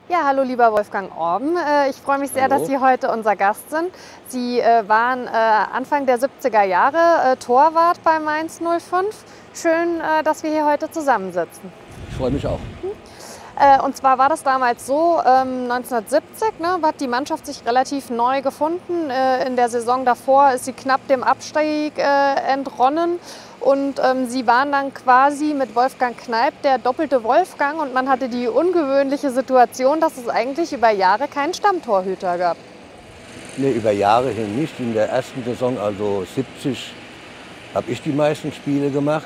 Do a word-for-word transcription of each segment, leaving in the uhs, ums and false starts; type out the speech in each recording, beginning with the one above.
Ja, hallo lieber Wolfgang Orben. Ich freue mich sehr, Hallo. dass Sie heute unser Gast sind. Sie waren Anfang der siebziger Jahre Torwart bei Mainz null fünf. Schön, dass wir hier heute zusammensitzen. Ich freue mich auch. Und zwar war das damals so, neunzehnhundertsiebzig ne, hat die Mannschaft sich relativ neu gefunden. In der Saison davor ist sie knapp dem Abstieg entronnen. Und ähm, sie waren dann quasi mit Wolfgang Kneip der doppelte Wolfgang und man hatte die ungewöhnliche Situation, dass es eigentlich über Jahre keinen Stammtorhüter gab. Nee, über Jahre hin nicht. In der ersten Saison, also siebzig, habe ich die meisten Spiele gemacht.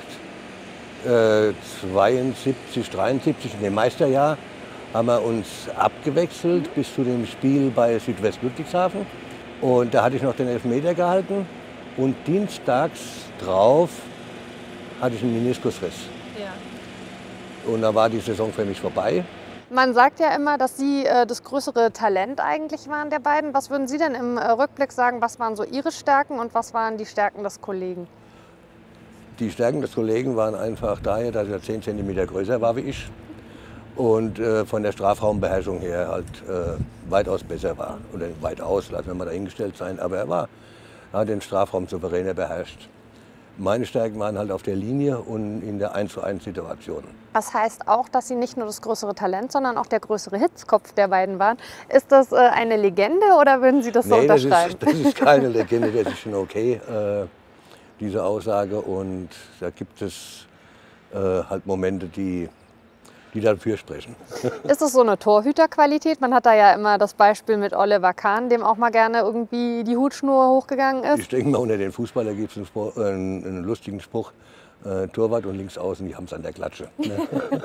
Äh, zweiundsiebzig, dreiundsiebzig, in dem Meisterjahr, haben wir uns abgewechselt mhm. bis zu dem Spiel bei Südwest Ludwigshafen. Und da hatte ich noch den Elfmeter gehalten. Und dienstags drauf hatte ich einen Meniskusriss. Ja. Und da war die Saison für mich vorbei. Man sagt ja immer, dass Sie äh, das größere Talent eigentlich waren der beiden. Was würden Sie denn im äh, Rückblick sagen, was waren so Ihre Stärken und was waren die Stärken des Kollegen? Die Stärken des Kollegen waren einfach daher, dass er zehn Zentimeter größer war wie ich und äh, von der Strafraumbeherrschung her halt äh, weitaus besser war. Oder weitaus, lassen wir mal dahingestellt sein, aber er war, er hat den Strafraum souveräner beherrscht. Meine Stärken waren halt auf der Linie und in der eins zu eins Situation. Das heißt auch, dass Sie nicht nur das größere Talent, sondern auch der größere Hitzkopf der beiden waren. Ist das äh, eine Legende oder würden Sie das so nee, unterschreiben? Das ist, das ist keine Legende, das ist schon okay, äh, diese Aussage. Und da gibt es äh, halt Momente, die, die dafür sprechen. Ist das so eine Torhüterqualität? Man hat da ja immer das Beispiel mit Oliver Kahn, dem auch mal gerne irgendwie die Hutschnur hochgegangen ist. Ich denke mal, unter den Fußballern gibt es einen, äh, einen lustigen Spruch, äh, Torwart und Linksaußen, die haben es an der Klatsche. Ne?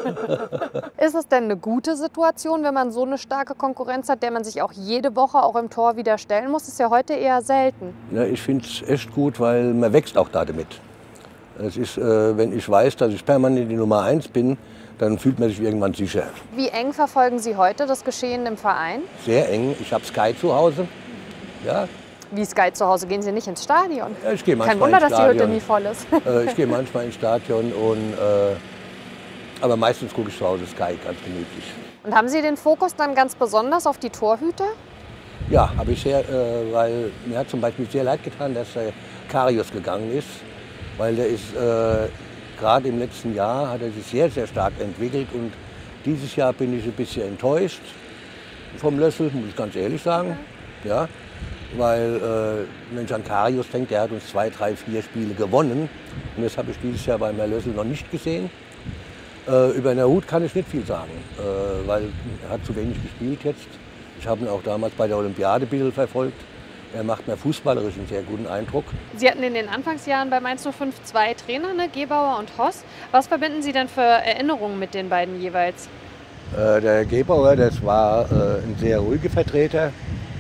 Ist es denn eine gute Situation, wenn man so eine starke Konkurrenz hat, der man sich auch jede Woche auch im Tor wieder stellen muss? Das ist ja heute eher selten. Ja, ich finde es echt gut, weil man wächst auch da damit. Es ist, äh, wenn ich weiß, dass ich permanent die Nummer eins bin, dann fühlt man sich irgendwann sicher. Wie eng verfolgen Sie heute das Geschehen im Verein? Sehr eng. Ich habe Sky zu Hause. Ja. Wie Sky zu Hause? Gehen Sie nicht ins Stadion? Ja, ich gehe manchmal Kein Wunder, ins dass die Hütte Stadion. nie voll ist. äh, ich gehe manchmal ins Stadion, und, äh, aber meistens gucke ich zu Hause Sky, ganz gemütlich. Und haben Sie den Fokus dann ganz besonders auf die Torhüter? Ja, habe ich sehr, äh, weil mir hat zum Beispiel sehr leid getan, dass der Karius gegangen ist, weil der ist äh, gerade im letzten Jahr hat er sich sehr, sehr stark entwickelt und dieses Jahr bin ich ein bisschen enttäuscht vom Lössel, muss ich ganz ehrlich sagen. Okay. Ja, weil, äh, wenn ich an Karius denke, der hat uns zwei, drei, vier Spiele gewonnen und das habe ich dieses Jahr beim Herr Lössel noch nicht gesehen. Äh, über den Hut kann ich nicht viel sagen, äh, weil er hat zu wenig gespielt jetzt. Ich habe ihn auch damals bei der Olympiade ein bisschen verfolgt. Er macht mir fußballerisch einen sehr guten Eindruck. Sie hatten in den Anfangsjahren bei Mainz null fünf zwei Trainer, ne? Gebauer und Hoss. Was verbinden Sie denn für Erinnerungen mit den beiden jeweils? Äh, der Gebauer, das war äh, ein sehr ruhiger Vertreter,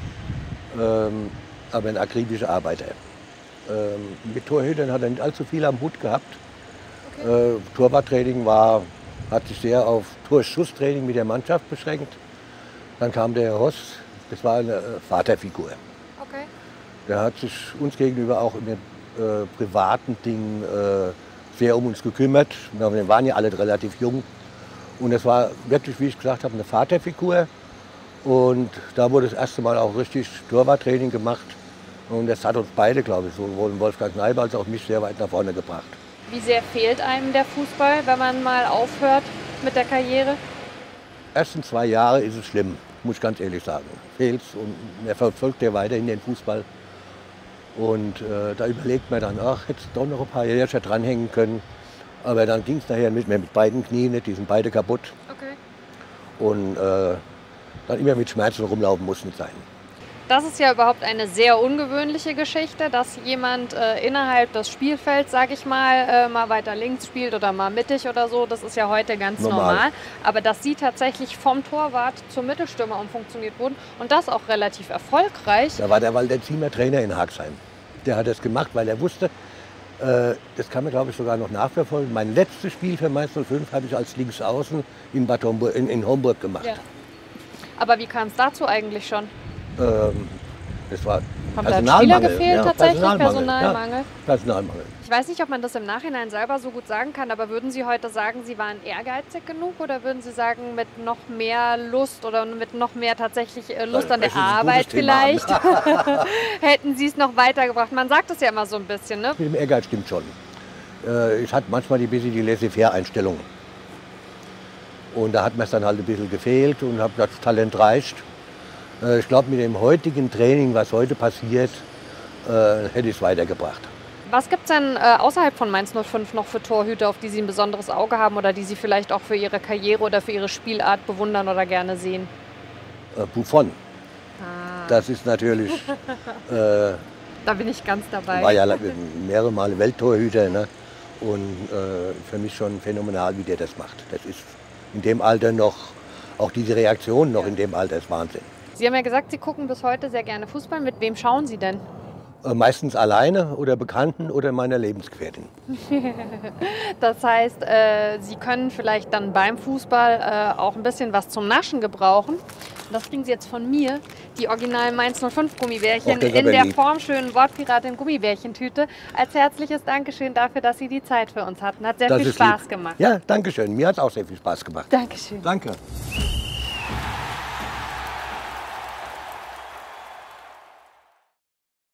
ähm, aber ein akribischer Arbeiter. Ähm, mit Torhütern hat er nicht allzu viel am Hut gehabt. Okay. Äh, Torwarttraining war, hat sich sehr auf Torschusstraining mit der Mannschaft beschränkt. Dann kam der Hoss, das war eine Vaterfigur. Okay. Der hat sich uns gegenüber auch in den äh, privaten Dingen äh, sehr um uns gekümmert. Wir waren ja alle relativ jung. Und das war wirklich, wie ich gesagt habe, eine Vaterfigur. Und da wurde das erste Mal auch richtig Torwarttraining gemacht. Und das hat uns beide, glaube ich, sowohl Wolfgang Kneip als auch mich sehr weit nach vorne gebracht. Wie sehr fehlt einem der Fußball, wenn man mal aufhört mit der Karriere? Die ersten zwei Jahre ist es schlimm, muss ich ganz ehrlich sagen. Fehlt's und er verfolgt ja weiterhin den Fußball. Und äh, da überlegt man dann, ach, hätte doch noch ein paar Jährchen dranhängen können. Aber dann ging es nachher nicht mehr mit beiden Knien, nicht, die sind beide kaputt. Okay. Und äh, dann immer mit Schmerzen rumlaufen muss nicht sein. Das ist ja überhaupt eine sehr ungewöhnliche Geschichte, dass jemand äh, innerhalb des Spielfelds, sage ich mal, äh, mal weiter links spielt oder mal mittig oder so. Das ist ja heute ganz normal. normal. Aber dass Sie tatsächlich vom Torwart zum Mittelstürmer umfunktioniert wurden und das auch relativ erfolgreich. Da war der Walter Ziemer Trainer in Haagsheim. Der hat das gemacht, weil er wusste, äh, das kann man, glaube ich, sogar noch nachverfolgen. Mein letztes Spiel für Mainz null fünf habe ich als Linksaußen in, Bad Homburg, in, in Homburg gemacht. Ja. Aber wie kam es dazu eigentlich schon? Ähm, das war Kommt da ein Spieler gefehlt ja, tatsächlich? Personalmangel. Personalmangel. Ja, Personalmangel. Ich weiß nicht, ob man das im Nachhinein selber so gut sagen kann, aber würden Sie heute sagen, Sie waren ehrgeizig genug oder würden Sie sagen, mit noch mehr Lust oder mit noch mehr tatsächlich äh, Lust an der Arbeit vielleicht, hätten Sie es noch weitergebracht? Man sagt es ja immer so ein bisschen, ne? Mit dem Ehrgeiz stimmt schon. Äh, es hat manchmal ein bisschen die Laissez-faire-Einstellung. Und da hat mir es dann halt ein bisschen gefehlt und habe das Talent reicht. Äh, ich glaube, mit dem heutigen Training, was heute passiert, äh, hätte ich es weitergebracht. Was gibt es denn äh, außerhalb von Mainz null fünf noch für Torhüter, auf die Sie ein besonderes Auge haben oder die Sie vielleicht auch für Ihre Karriere oder für Ihre Spielart bewundern oder gerne sehen? Äh, Buffon. Ah. Das ist natürlich, äh, da bin ich ganz dabei. war ja mehrere Male Welttorhüter, ne? Und äh, für mich schon phänomenal, wie der das macht. Das ist in dem Alter noch, auch diese Reaktion noch in dem Alter ist Wahnsinn. Sie haben ja gesagt, Sie gucken bis heute sehr gerne Fußball. Mit wem schauen Sie denn? Meistens alleine oder Bekannten oder meiner Lebensgefährtin. Das heißt, äh, Sie können vielleicht dann beim Fußball äh, auch ein bisschen was zum Naschen gebrauchen. Und das kriegen Sie jetzt von mir, die originalen Mainz null fünf Gummibärchen Och, in der lieb. formschönen Wortpiratin Gummibärchentüte. Als herzliches Dankeschön dafür, dass Sie die Zeit für uns hatten. Hat sehr Das viel ist Spaß lieb. gemacht. Ja, danke schön. Mir hat es auch sehr viel Spaß gemacht. Dankeschön. Danke.